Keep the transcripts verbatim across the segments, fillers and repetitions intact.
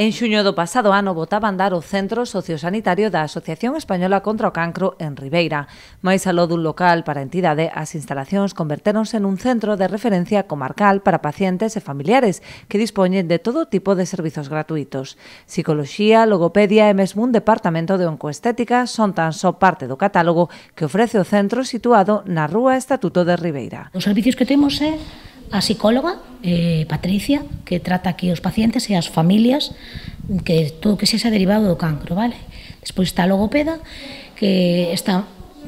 En xuño do pasado ano botaba a andar o Centro Sociosanitario da Asociación Española contra o Cancro en Ribeira. Mais aló dun local para a entidade, as instalacións convertéronse nun centro de referencia comarcal para pacientes e familiares que dispoñen de todo tipo de servizos gratuitos. Psicoloxía, logopedia e mesmo un departamento de oncoestética son tan só parte do catálogo que ofrece o centro situado na Rúa Estatuto de Ribeira. Os servicios que temos é a psicóloga, eh, Patricia, que trata aquí os pacientes e as familias, que todo que sexa derivado do cancro, vale? Despois está a logopeda, que está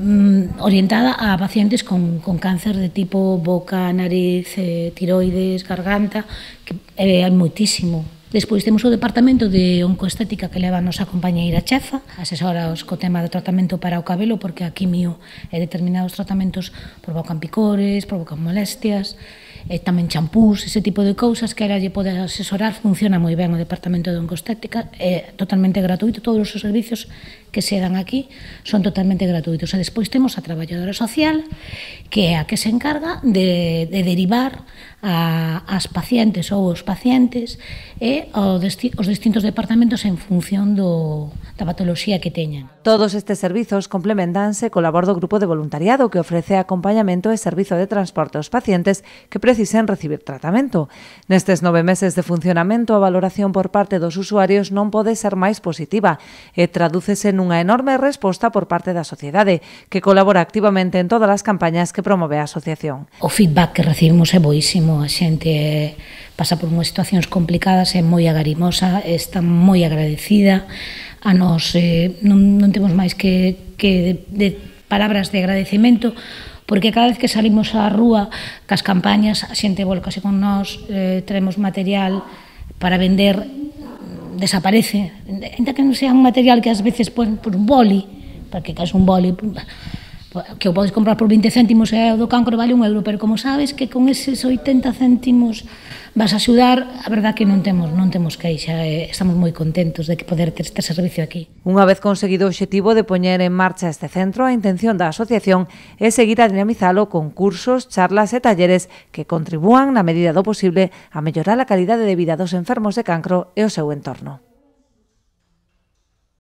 mm, orientada a pacientes con, con cáncer de tipo boca, nariz, eh, tiroides, garganta, que eh, hai moitísimo. Despois temos o departamento de oncoestética que leva a nosa compañeira chefa, asesoraos co tema do tratamento para o cabelo, porque a quimio e determinados tratamentos provocan picores, provocan molestias, e tamén champús, ese tipo de cousas que ela lle pode asesorar. Funciona moi ben o departamento de oncoestética, é totalmente gratuito, todos os servicios que se dan aquí son totalmente gratuitos. E despois temos a traballadora social, que é a que se encarga de, de derivar a, as pacientes ou os pacientes e o desti, os distintos departamentos en función do, da patoloxía que teñan. Todos estes servizos complementanse co labor do grupo de voluntariado que ofrece acompañamento e servizo de transporte aos pacientes que precisen recibir tratamento. Nestes nove meses de funcionamento, a valoración por parte dos usuarios non pode ser máis positiva e tradúcese nunha enorme resposta por parte da sociedade, que colabora activamente en todas as campañas que promove a asociación. O feedback que recibimos é boísimo, a xente pasa por unhas situacións complicadas, é moi agarimosa, está moi agradecida. A nos eh, non, non temos máis que, que de, de palabras de agradecemento, porque cada vez que salimos á rúa cas campañas, a xente volcase con nós, eh, traemos material para vender, desaparece, ainda que non sea un material que ás veces pon por un boli, porque que é un boli que o podes comprar por vinte céntimos e o do cancro vale un euro, pero como sabes que con eses oitenta céntimos vas a axudar, a verdad que non temos, non temos queixa, e estamos moi contentos de que poder ter este servicio aquí. Unha vez conseguido o obxectivo de poñer en marcha este centro, a intención da asociación é seguir a dinamizalo con cursos, charlas e talleres que contribúan na medida do posible a mellorar a calidade de vida dos enfermos de cancro e o seu entorno.